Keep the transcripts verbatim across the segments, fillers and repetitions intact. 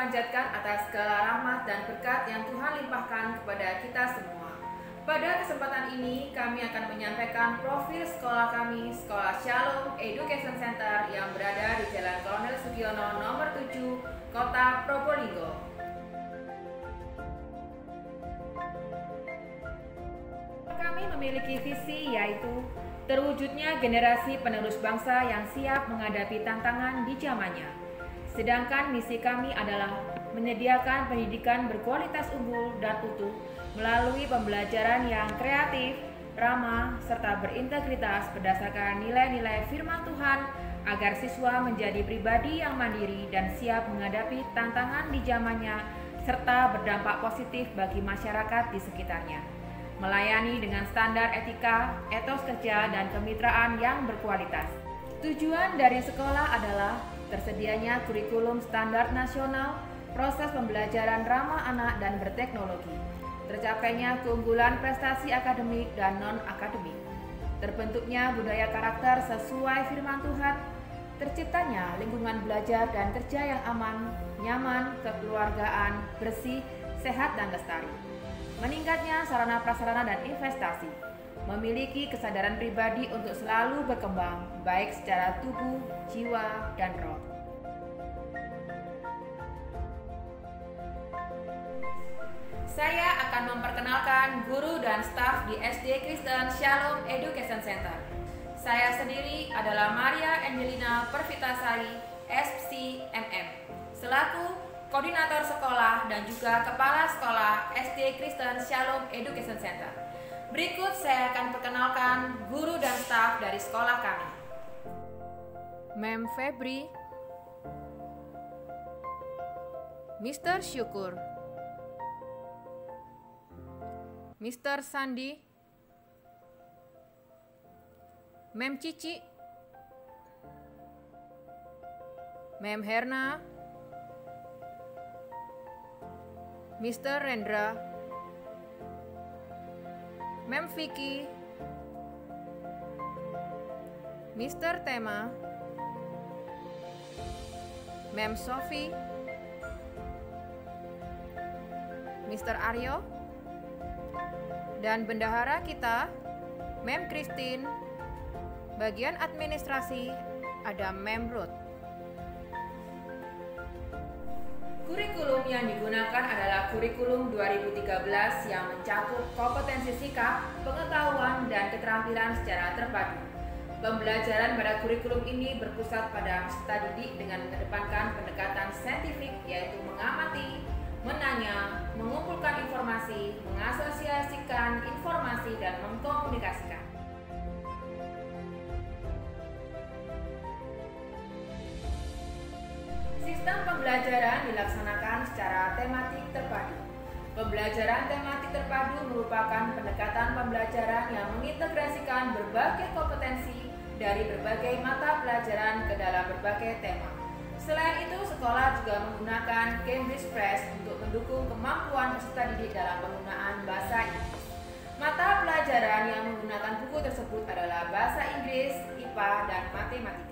panjatkan atas segala rahmat dan berkat yang Tuhan limpahkan kepada kita semua. Pada kesempatan ini, kami akan menyampaikan profil sekolah kami, Sekolah Shalom Education Center yang berada di Jalan Kolonel Sugiono nomor tujuh, Kota Probolinggo. Kami memiliki visi yaitu terwujudnya generasi penerus bangsa yang siap menghadapi tantangan di zamannya. Sedangkan misi kami adalah menyediakan pendidikan berkualitas unggul dan utuh melalui pembelajaran yang kreatif, ramah, serta berintegritas berdasarkan nilai-nilai firman Tuhan agar siswa menjadi pribadi yang mandiri dan siap menghadapi tantangan di zamannya serta berdampak positif bagi masyarakat di sekitarnya. Melayani dengan standar etika, etos kerja, dan kemitraan yang berkualitas. Tujuan dari sekolah adalah tersedianya kurikulum standar nasional, proses pembelajaran ramah anak dan berteknologi, tercapainya keunggulan prestasi akademik dan non-akademik, terbentuknya budaya karakter sesuai firman Tuhan, terciptanya lingkungan belajar dan kerja yang aman, nyaman, kekeluargaan, bersih, sehat, dan lestari, meningkatnya sarana prasarana dan investasi, memiliki kesadaran pribadi untuk selalu berkembang, baik secara tubuh, jiwa, dan roh. Saya akan memperkenalkan guru dan staf di S D Kristen Shalom Education Center. Saya sendiri adalah Maria Angelina Pervitasari, S C M M, selaku koordinator sekolah dan juga kepala sekolah S D Kristen Shalom Education Center. Berikut saya akan perkenalkan guru dan staf dari sekolah kami. Mem Febri, Mister Syukur, Mister Sandi, Mem Cici, Mem Herna, Mister Rendra, Mem Vicky, Mister Tema, Mem Sofi, Mister Aryo, dan bendahara kita, Mem Christine. Bagian administrasi ada Mem Ruth. Kurikulum yang digunakan adalah kurikulum dua ribu tiga belas yang mencakup kompetensi sikap, pengetahuan, dan keterampilan secara terpadu. Pembelajaran pada kurikulum ini berpusat pada peserta didik dengan mengedepankan pendekatan saintifik, yaitu mengamati, menanya, mengumpulkan informasi, mengasosiasikan informasi, dan mengkomunikasikan. Sistem pembelajaran dilaksanakan secara tematik terpadu. Pembelajaran tematik terpadu merupakan pendekatan pembelajaran yang mengintegrasikan berbagai kompetensi dari berbagai mata pelajaran ke dalam berbagai tema. Selain itu, sekolah juga menggunakan Cambridge Press untuk mendukung kemampuan peserta didik dalam penggunaan bahasa Inggris. Mata pelajaran yang menggunakan buku tersebut adalah bahasa Inggris, I P A, dan matematika.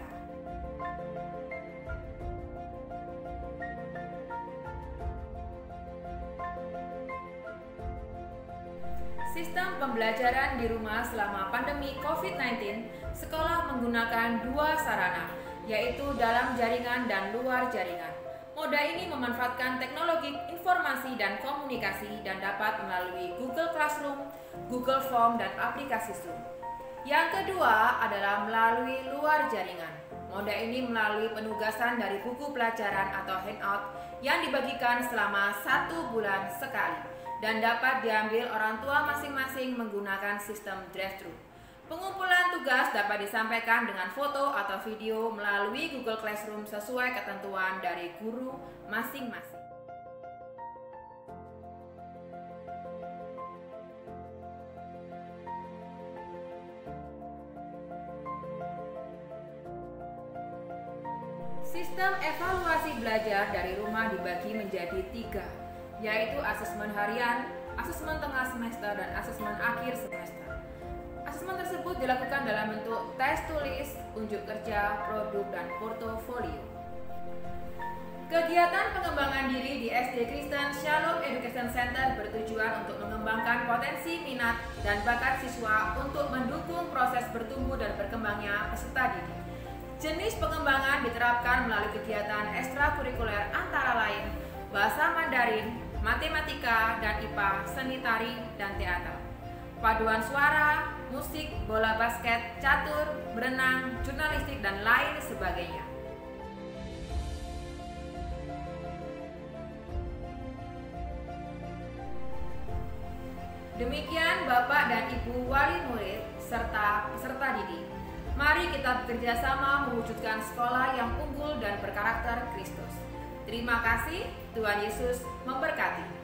Sistem pembelajaran di rumah selama pandemi covid sembilan belas, sekolah menggunakan dua sarana, yaitu dalam jaringan dan luar jaringan. Moda ini memanfaatkan teknologi informasi dan komunikasi dan dapat melalui Google Classroom, Google Form, dan aplikasi Zoom. Yang kedua adalah melalui luar jaringan. Moda ini melalui penugasan dari buku pelajaran atau handout yang dibagikan selama satu bulan sekali dan dapat diambil orang tua masing-masing menggunakan sistem drive-thru. Pengumpulan tugas dapat disampaikan dengan foto atau video melalui Google Classroom sesuai ketentuan dari guru masing-masing. Sistem evaluasi belajar dari rumah dibagi menjadi tiga, yaitu asesmen harian, asesmen tengah semester, dan asesmen akhir semester. Asesmen tersebut dilakukan dalam bentuk tes tulis, unjuk kerja, produk, dan portofolio. Kegiatan pengembangan diri di S D Kristen Shalom Education Center bertujuan untuk mengembangkan potensi, minat, dan bakat siswa untuk mendukung proses bertumbuh dan berkembangnya peserta didik. Jenis pengembangan diterapkan melalui kegiatan ekstrakurikuler antara lain bahasa Mandarin, matematika, dan I P A, seni tari, dan teater. Paduan suara, musik, bola basket, catur, berenang, jurnalistik, dan lain sebagainya. Demikian Bapak dan Ibu wali murid serta peserta didik. Mari kita bekerja sama mewujudkan sekolah yang unggul dan berkarakter Kristus. Terima kasih, Tuhan Yesus memberkati.